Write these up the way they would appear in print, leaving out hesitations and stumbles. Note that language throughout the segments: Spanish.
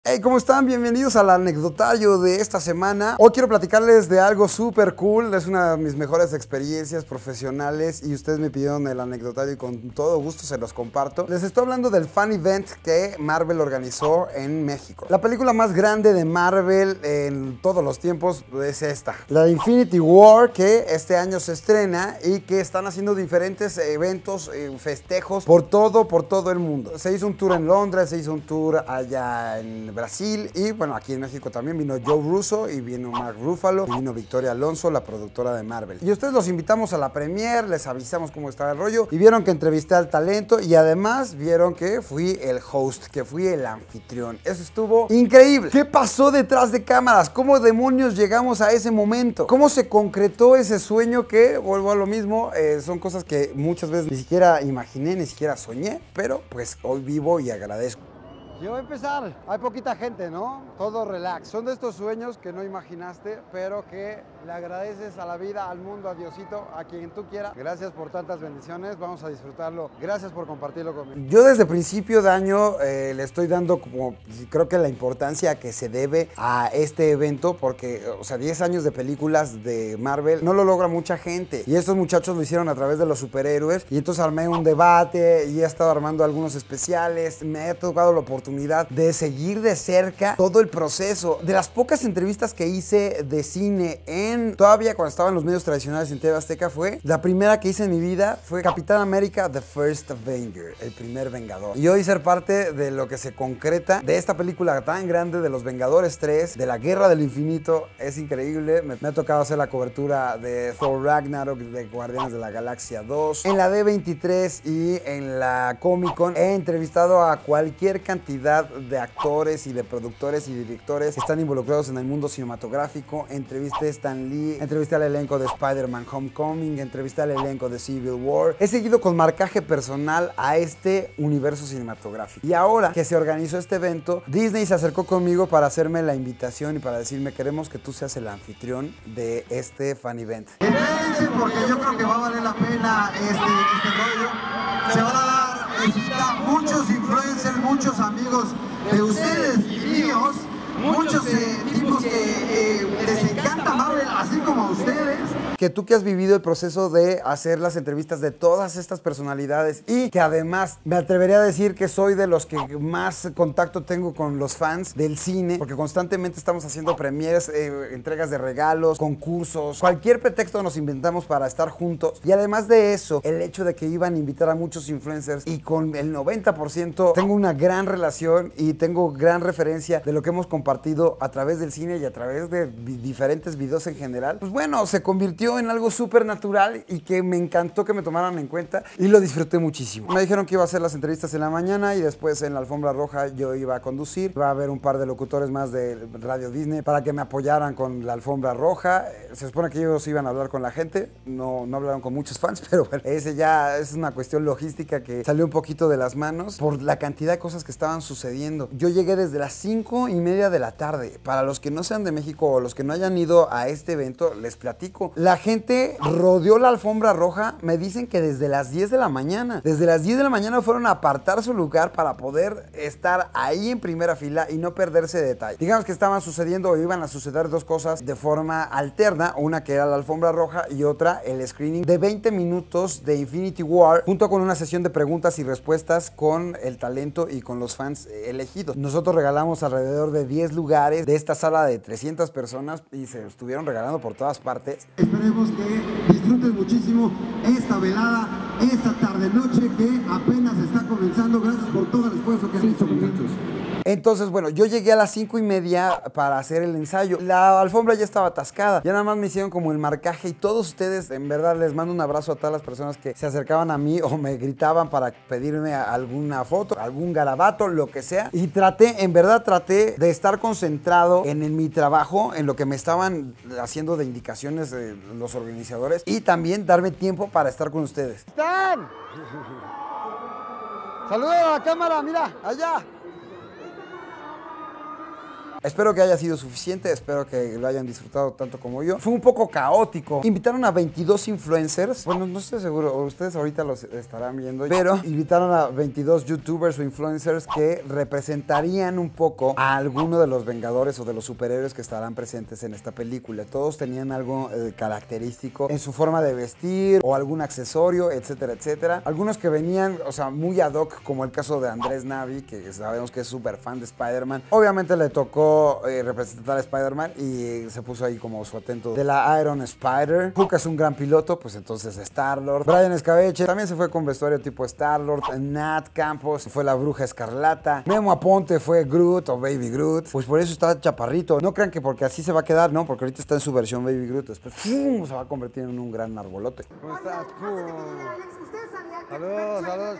Hey, ¿cómo están? Bienvenidos al anecdotario de esta semana. Hoy quiero platicarles de algo súper cool. Es una de mis mejores experiencias profesionales y ustedes me pidieron el anecdotario y con todo gusto se los comparto. Les estoy hablando del fan event que Marvel organizó en México. La película más grande de Marvel en todos los tiempos es esta, la de Infinity War, que este año se estrena y que están haciendo diferentes eventos, festejos por todo el mundo. Se hizo un tour en Londres, se hizo un tour allá en Brasil y bueno, aquí en México también vino Joe Russo y vino Mark Ruffalo y vino Victoria Alonso, la productora de Marvel. Y ustedes los invitamos a la premiere, les avisamos cómo estaba el rollo y vieron que entrevisté al talento y además vieron que fui el host, que fui el anfitrión. Eso estuvo increíble. ¿Qué pasó detrás de cámaras? ¿Cómo demonios llegamos a ese momento? ¿Cómo se concretó ese sueño que, vuelvo a lo mismo, son cosas que muchas veces ni siquiera imaginé, ni siquiera soñé, pero pues hoy vivo y agradezco. Yo voy a empezar. Hay poquita gente, ¿no? Todo relax. Son de estos sueños que no imaginaste, pero que le agradeces a la vida, al mundo, a Diosito, a quien tú quieras. Gracias por tantas bendiciones. Vamos a disfrutarlo. Gracias por compartirlo conmigo. Yo desde principio de año le estoy dando como, creo que la importancia que se debe a este evento, porque, o sea, 10 años de películas de Marvel no lo logra mucha gente. Y estos muchachos lo hicieron a través de los superhéroes. Y entonces armé un debate y he estado armando algunos especiales. Me ha tocado la oportunidad de seguir de cerca todo el proceso. De las pocas entrevistas que hice de cine todavía cuando estaba en los medios tradicionales en TV Azteca, la primera que hice en mi vida fue Capitán América The First Avenger, el primer Vengador. Y hoy ser parte de lo que se concreta de esta película tan grande de los Vengadores 3, de la Guerra del Infinito, es increíble. Me ha tocado hacer la cobertura de Thor Ragnarok, de Guardianes de la Galaxia 2. En la D23 y en la Comic Con he entrevistado a cualquier cantidad de actores y de productores y directores que están involucrados en el mundo cinematográfico. Entrevisté a Stan Lee, entrevisté al elenco de Spider-Man Homecoming, entrevisté al elenco de Civil War. He seguido con marcaje personal a este universo cinematográfico. Y ahora que se organizó este evento, Disney se acercó conmigo para hacerme la invitación y para decirme: queremos que tú seas el anfitrión de este fan event. Espérense, porque yo creo que va a valer la pena este rollo. Se van a dar muchos influencers, muchos amigos de ustedes y míos, muchos tipos que les encanta Marvel, así como a ustedes. Que tú que has vivido el proceso de hacer las entrevistas de todas estas personalidades y que además me atrevería a decir que soy de los que más contacto tengo con los fans del cine, porque constantemente estamos haciendo premieres, entregas de regalos, concursos, cualquier pretexto nos inventamos para estar juntos. Y además de eso, el hecho de que iban a invitar a muchos influencers y con el 90% tengo una gran relación y tengo gran referencia de lo que hemos compartido a través del cine y a través de diferentes videos en general, pues bueno, se convirtió en algo súper natural y que me encantó que me tomaran en cuenta y lo disfruté muchísimo. Me dijeron que iba a hacer las entrevistas en la mañana y después en la alfombra roja yo iba a conducir. Va a haber un par de locutores más de Radio Disney para que me apoyaran con la alfombra roja. Se supone que ellos iban a hablar con la gente, no hablaron con muchos fans, pero bueno, ese ya es una cuestión logística que salió un poquito de las manos por la cantidad de cosas que estaban sucediendo. Yo llegué desde las 5:30 de la tarde. Para los que no sean de México o los que no hayan ido a este evento, les platico. La gente rodeó la alfombra roja, me dicen que desde las 10 de la mañana. Desde las 10 de la mañana fueron a apartar su lugar para poder estar ahí en primera fila y no perderse detalle. Digamos que estaban sucediendo o iban a suceder dos cosas de forma alterna. Una que era la alfombra roja y otra el screening de 20 minutos de Infinity War junto con una sesión de preguntas y respuestas con el talento y con los fans elegidos. Nosotros regalamos alrededor de 10 lugares de esta sala de 300 personas y se estuvieron regalando por todas partes. Esperemos que disfruten muchísimo esta velada, esta tarde-noche que apenas está comenzando. Gracias por todo el esfuerzo que han hecho, muchachos. Entonces, bueno, yo llegué a las 5:30 para hacer el ensayo. La alfombra ya estaba atascada. Ya nada más me hicieron como el marcaje y todos ustedes, en verdad, les mando un abrazo a todas las personas que se acercaban a mí o me gritaban para pedirme alguna foto, algún garabato, lo que sea. Y en verdad traté de estar concentrado en mi trabajo, en lo que me estaban haciendo de indicaciones los organizadores y también darme tiempo para estar con ustedes. ¿Están? Saluda a la cámara, mira, allá. Espero que haya sido suficiente, espero que lo hayan disfrutado tanto como yo. Fue un poco caótico. Invitaron a 22 influencers. Bueno, no estoy seguro, ustedes ahorita los estarán viendo, pero invitaron a 22 youtubers o influencers que representarían un poco a alguno de los Vengadores o de los superhéroes que estarán presentes en esta película. Todos tenían algo característico en su forma de vestir o algún accesorio, etcétera, etcétera. Algunos que venían, o sea, muy ad hoc, como el caso de Andrés Navi, que sabemos que es súper fan de Spider-Man. Obviamente le tocó representar a Spider-Man y se puso ahí como su atento de la Iron Spider. Hulk es un gran piloto, pues entonces Star-Lord. Brian Escabeche también se fue con vestuario tipo Star-Lord. Nat Campos fue la Bruja Escarlata. Memo Aponte fue Groot o Baby Groot. Pues por eso está chaparrito. No crean que porque así se va a quedar, ¿no? Porque ahorita está en su versión Baby Groot. Después ¡fum! Se va a convertir en un gran arbolote. ¿Cómo estás? Saludos, saludos.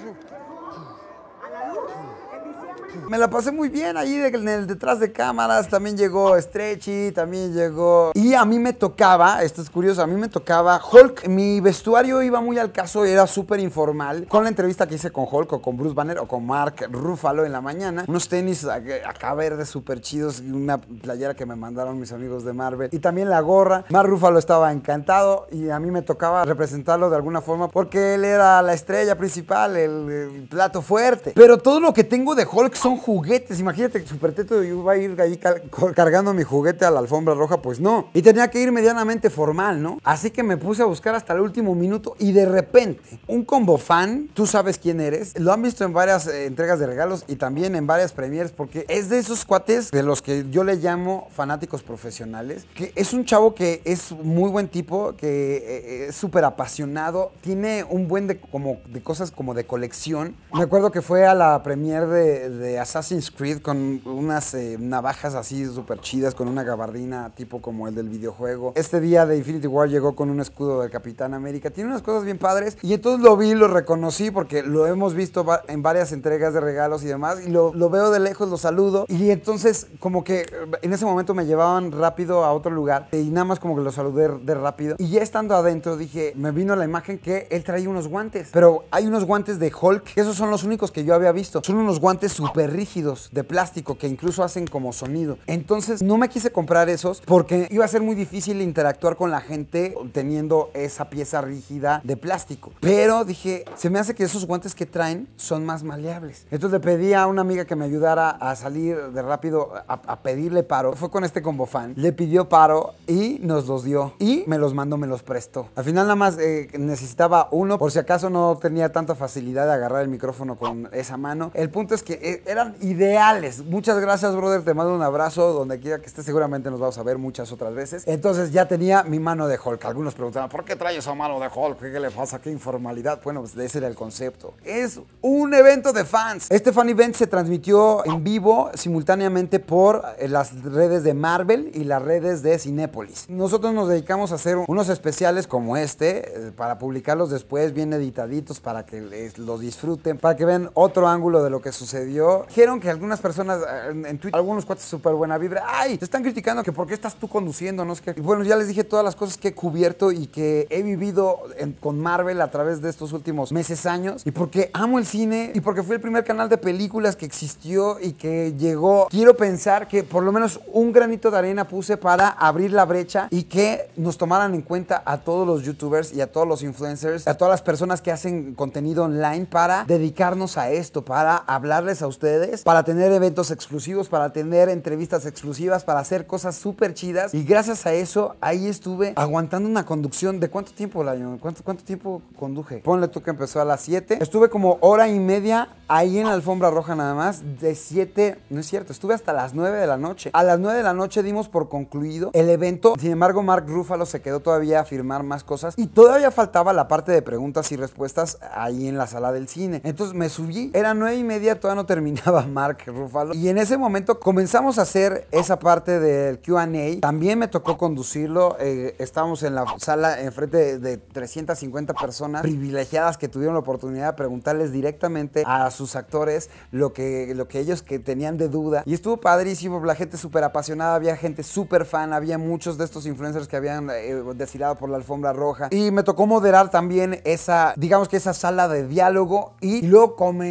Me la pasé muy bien ahí en el detrás de cámaras. También llegó Stretchy, también llegó... Y a mí me tocaba, esto es curioso, a mí me tocaba Hulk. Mi vestuario iba muy al caso, era súper informal. Con la entrevista que hice con Hulk o con Bruce Banner o con Mark Ruffalo en la mañana. Unos tenis acá verdes súper chidos y una playera que me mandaron mis amigos de Marvel. Y también la gorra. Mark Ruffalo estaba encantado y a mí me tocaba representarlo de alguna forma porque él era la estrella principal, el plato fuerte. Pero todo lo que tengo de Hulk son juguetes. Imagínate que Super Teto iba a ir ahí cargando mi juguete a la alfombra roja, pues no. Y tenía que ir medianamente formal, ¿no? Así que me puse a buscar hasta el último minuto y de repente, un combo fan, tú sabes quién eres, lo han visto en varias entregas de regalos y también en varias premieres porque es de esos cuates de los que yo le llamo fanáticos profesionales, que es un chavo que es muy buen tipo, que es súper apasionado, tiene un buen de cosas como de colección. Me acuerdo que fue a la premiere de Assassin's Creed con unas navajas así súper chidas, con una gabardina tipo como el del videojuego. Este día de Infinity War llegó con un escudo del Capitán América. Tiene unas cosas bien padres y entonces lo vi, lo reconocí porque lo hemos visto en varias entregas de regalos y demás y lo veo de lejos, lo saludo y entonces como que en ese momento me llevaban rápido a otro lugar y nada más como que lo saludé de rápido y ya estando adentro dije, me vino la imagen que él traía unos guantes, pero hay unos guantes de Hulk que esos son los únicos que yo había visto. Son unos guantes súper rígidos de plástico que incluso hacen como sonido. Entonces no me quise comprar esos porque iba a ser muy difícil interactuar con la gente teniendo esa pieza rígida de plástico. Pero dije, se me hace que esos guantes que traen son más maleables. Entonces le pedí a una amiga que me ayudara a salir de rápido a pedirle paro. Fue con este combo fan. Le pidió paro y nos los dio. Y me los mandó, me los prestó. Al final nada más necesitaba uno por si acaso no tenía tanta facilidad de agarrar el micrófono con esa mano. El punto es que eran ideales. Muchas gracias, brother. Te mando un abrazo donde quiera que estés. Seguramente nos vamos a ver muchas otras veces. Entonces ya tenía mi mano de Hulk. Algunos preguntaban, ¿por qué traes esa mano de Hulk? ¿Qué le pasa? ¿Qué informalidad? Bueno, pues ese era el concepto. Es un evento de fans. Este fan event se transmitió en vivo simultáneamente por las redes de Marvel y las redes de Cinépolis. Nosotros nos dedicamos a hacer unos especiales como este para publicarlos después bien editaditos para que los disfruten, para que vean otro ángulo de lo que sucedió. Dijeron que algunas personas en Twitter, algunos cuates súper buena vibra, ¡ay! Te están criticando que por qué estás tú conduciendo, no sé qué. Y bueno, ya les dije todas las cosas que he cubierto y que he vivido con Marvel a través de estos últimos meses, años, y porque amo el cine y porque fue el primer canal de películas que existió y que llegó. Quiero pensar que por lo menos un granito de arena puse para abrir la brecha y que nos tomaran en cuenta a todos los youtubers y a todos los influencers, a todas las personas que hacen contenido online para dedicarnos a esto, para hablarles a ustedes, para tener eventos exclusivos, para tener entrevistas exclusivas, para hacer cosas súper chidas. Y gracias a eso, ahí estuve aguantando una conducción. ¿De cuánto tiempo, Lion? ¿Cuánto tiempo conduje? Ponle tú que empezó a las 7. Estuve como hora y media ahí en la alfombra roja nada más. De 7, no es cierto, estuve hasta las 9 de la noche. A las 9 de la noche dimos por concluido el evento. Sin embargo, Mark Ruffalo se quedó todavía a firmar más cosas y todavía faltaba la parte de preguntas y respuestas ahí en la sala del cine. Entonces me subí, era 9 y media, todavía no terminaba Mark Ruffalo y en ese momento comenzamos a hacer esa parte del Q&A. También me tocó conducirlo. Estábamos en la sala enfrente de 350 personas privilegiadas que tuvieron la oportunidad de preguntarles directamente a sus actores lo que ellos que tenían de duda y estuvo padrísimo. La gente súper apasionada, había gente súper fan, había muchos de estos influencers que habían desfilado por la alfombra roja y me tocó moderar también esa, digamos que esa sala de diálogo y luego comenzó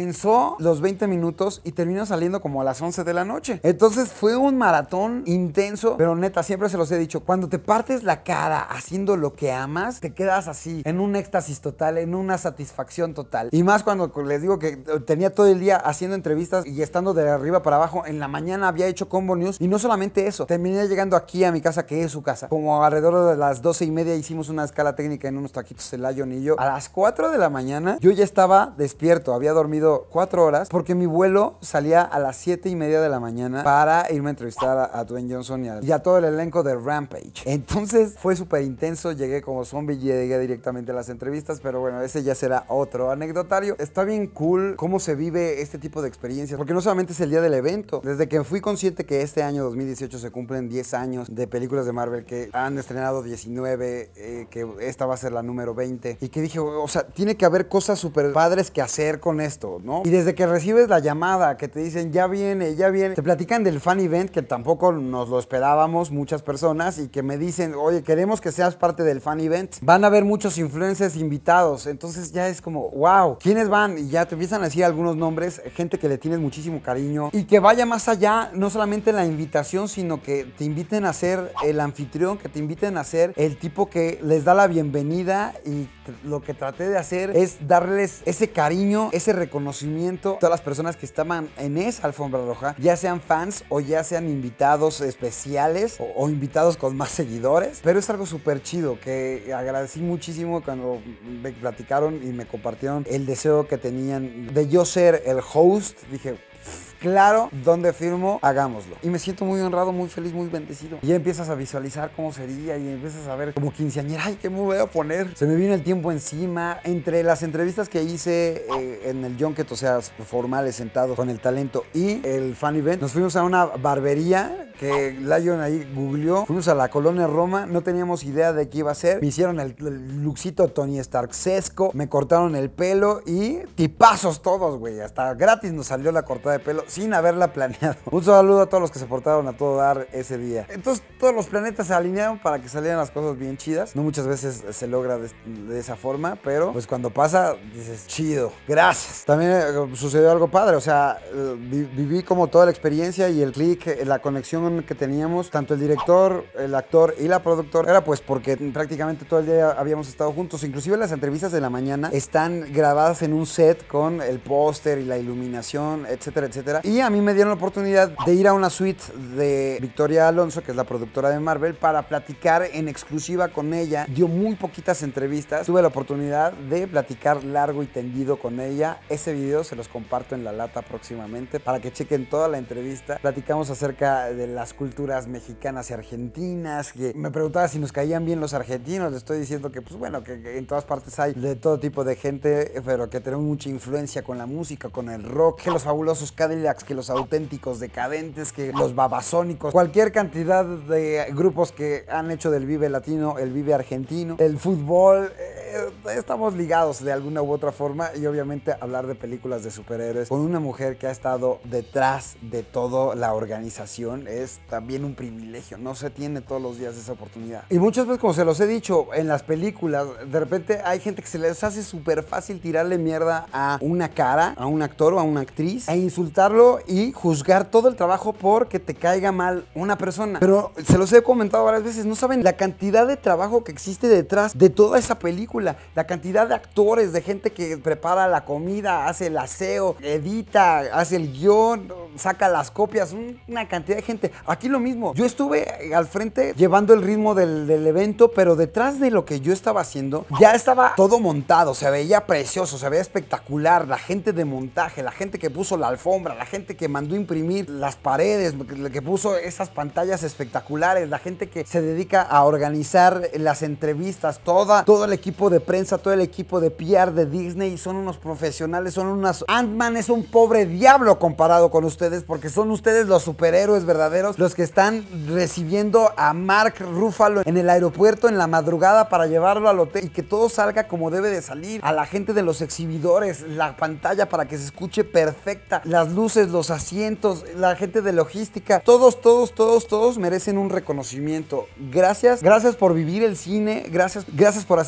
comenzó los 20 minutos y terminó saliendo como a las 11 de la noche. Entonces fue un maratón intenso, pero neta, siempre se los he dicho, cuando te partes la cara haciendo lo que amas, te quedas así, en un éxtasis total, en una satisfacción total. Y más cuando les digo que tenía todo el día haciendo entrevistas y estando de arriba para abajo. En la mañana había hecho Combo News y no solamente eso, terminé llegando aquí a mi casa, que es su casa. Como alrededor de las 12:30 hicimos una escala técnica en unos taquitos el Lion y yo. A las 4 de la mañana yo ya estaba despierto, había dormido 4 horas porque mi vuelo salía a las 7:30 de la mañana para irme a entrevistar a Dwayne Johnson y a todo el elenco de Rampage. Entonces fue súper intenso, llegué como zombie y llegué directamente a las entrevistas, pero bueno, ese ya será otro anecdotario. Está bien cool cómo se vive este tipo de experiencias, porque no solamente es el día del evento. Desde que fui consciente que este año 2018 se cumplen 10 años de películas de Marvel, que han estrenado 19, que esta va a ser la número 20, y que dije, o sea, tiene que haber cosas súper padres que hacer con esto, ¿no? Y desde que recibes la llamada, que te dicen, ya viene, te platican del fan event, que tampoco nos lo esperábamos muchas personas, y que me dicen, oye, queremos que seas parte del fan event. Van a haber muchos influencers invitados, entonces ya es como, wow, ¿quiénes van? Y ya te empiezan a decir algunos nombres, gente que le tienes muchísimo cariño, y que vaya más allá, no solamente la invitación, sino que te inviten a ser el anfitrión, que te inviten a ser el tipo que les da la bienvenida, y lo que traté de hacer es darles ese cariño, ese reconocimiento a todas las personas que estaban en esa alfombra roja, ya sean fans o ya sean invitados especiales o invitados con más seguidores, pero es algo súper chido que agradecí muchísimo cuando me platicaron y me compartieron el deseo que tenían de yo ser el host. Dije, claro, ¿dónde firmo? Hagámoslo. Y me siento muy honrado, muy feliz, muy bendecido. Y ya empiezas a visualizar cómo sería y empiezas a ver como quinceañera, ay, ¿qué me voy a poner? Se me vino el tiempo encima. Entre las entrevistas que hice en el junket, o sea, formales, sentados con el talento, y el fan event, nos fuimos a una barbería que Lion ahí googleó. Fuimos a la colonia Roma, no teníamos idea de qué iba a ser. Me hicieron el lookcito Tony Starksesco, me cortaron el pelo y tipazos todos, güey. Hasta gratis nos salió la cortada de pelo sin haberla planeado. Un saludo a todos los que se portaron a todo dar ese día. Entonces todos los planetas se alinearon para que salieran las cosas bien chidas. No muchas veces se logra de esa forma, pero pues cuando pasa dices, chido, gracias. También sucedió algo padre, o sea, viví como toda la experiencia y el click, la conexión que teníamos, tanto el director, el actor y la productora, era pues porque prácticamente todo el día habíamos estado juntos. Inclusive las entrevistas de la mañana están grabadas en un set con el póster y la iluminación, etcétera, etcétera. Y a mí me dieron la oportunidad de ir a una suite de Victoria Alonso, que es la productora de Marvel, para platicar en exclusiva con ella. Dio muy poquitas entrevistas. Tuve la oportunidad de platicar largo y tendido con ella. Ese video se los comparto en la lata próximamente para que chequen toda la entrevista. Platicamos acerca de las culturas mexicanas y argentinas, que me preguntaba si nos caían bien los argentinos. Le estoy diciendo que, pues bueno, que en todas partes hay de todo tipo de gente, pero que tenemos mucha influencia con la música, con el rock, que los fabulosos Cadillacs, que los auténticos decadentes, que los babasónicos, cualquier cantidad de grupos que han hecho del Vive Latino, el Vive Argentino, el fútbol, estamos ligados de alguna u otra forma. Y obviamente hablar de películas de superhéroes con una mujer que ha estado detrás de toda la organización es también un privilegio, no se tiene todos los días esa oportunidad. Y muchas veces, como se los he dicho, en las películas, de repente hay gente que se les hace súper fácil tirarle mierda a una cara, a un actor o a una actriz, e insultarlo y juzgar todo el trabajo porque te caiga mal una persona. Pero se los he comentado varias veces, no saben la cantidad de trabajo que existe detrás de toda esa película, la cantidad de actores, de gente que prepara la comida, hace el aseo, edita, hace el guión, saca las copias, una cantidad de gente. Aquí lo mismo, yo estuve al frente llevando el ritmo del evento, pero detrás de lo que yo estaba haciendo ya estaba todo montado, se veía precioso, se veía espectacular. La gente de montaje, la gente que puso la alfombra, la gente que mandó imprimir las paredes, que puso esas pantallas espectaculares, la gente que se dedica a organizar las entrevistas, todo el equipo de prensa, todo el equipo de PR de Disney, son unos profesionales, son unas... Ant-Man es un pobre diablo comparado con ustedes, porque son ustedes los superhéroes verdaderos, los que están recibiendo a Mark Ruffalo en el aeropuerto en la madrugada para llevarlo al hotel y que todo salga como debe de salir. A la gente de los exhibidores, la pantalla para que se escuche perfecta, las luces, los asientos, la gente de logística, todos merecen un reconocimiento. Gracias por vivir el cine, gracias por hacernos partícipes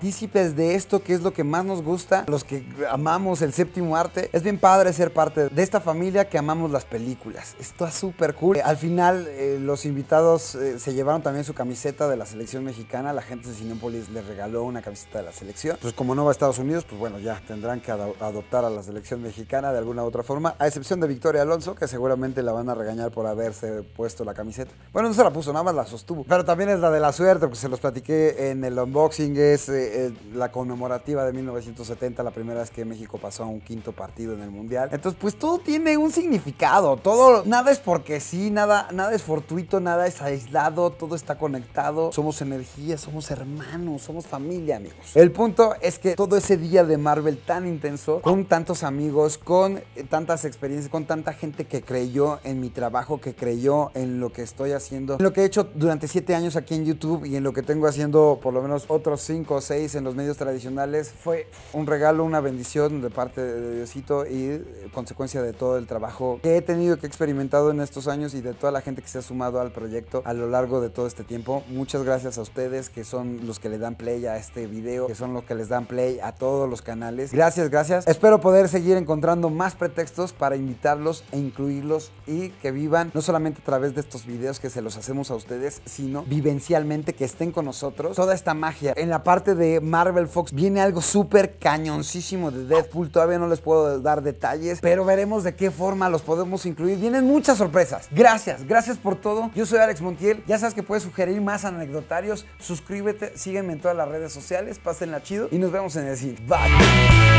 partícipes de esto que es lo que más nos gusta, los que amamos el séptimo arte. Es bien padre ser parte de esta familia que amamos las películas. Esto es súper cool. Al final los invitados se llevaron también su camiseta de la selección mexicana. La gente de Cinépolis les regaló una camiseta de la selección. Pues como no va a Estados Unidos, pues bueno, ya tendrán que adoptar a la selección mexicana de alguna u otra forma, a excepción de Victoria Alonso, que seguramente la van a regañar por haberse puesto la camiseta. Bueno, no se la puso, nada más la sostuvo. Pero también es la de la suerte, porque se los platiqué en el unboxing, es la conmemorativa de 1970, la primera vez que México pasó a un quinto partido en el Mundial. Entonces, pues todo tiene un significado, todo, nada es porque sí, nada es fortuito, nada es aislado, todo está conectado, somos energía, somos hermanos, somos familia, amigos. El punto es que todo ese día de Marvel tan intenso, con tantos amigos, con tantas experiencias, con tanta gente que creyó en mi trabajo, que creyó en lo que estoy haciendo, en lo que he hecho durante 7 años aquí en YouTube y en lo que tengo haciendo por lo menos otros 5 o 6 en los medios tradicionales, fue un regalo, una bendición de parte de Diosito y consecuencia de todo el trabajo que he tenido, que he experimentado en estos años y de toda la gente que se ha sumado al proyecto a lo largo de todo este tiempo. Muchas gracias a ustedes que son los que le dan play a este video, que son los que les dan play a todos los canales. Gracias, gracias. Espero poder seguir encontrando más pretextos para invitarlos e incluirlos y que vivan no solamente a través de estos videos que se los hacemos a ustedes, sino vivencialmente, que estén con nosotros. Toda esta magia. En la parte de Marvel Fox viene algo súper cañoncísimo de Deadpool. Todavía no les puedo dar detalles, pero veremos de qué forma los podemos incluir. Vienen muchas sorpresas. Gracias, gracias por todo. Yo soy Alex Montiel. Ya sabes que puedes sugerir más anecdotarios. Suscríbete, sígueme en todas las redes sociales. Pásenla chido y nos vemos en el siguiente. Bye.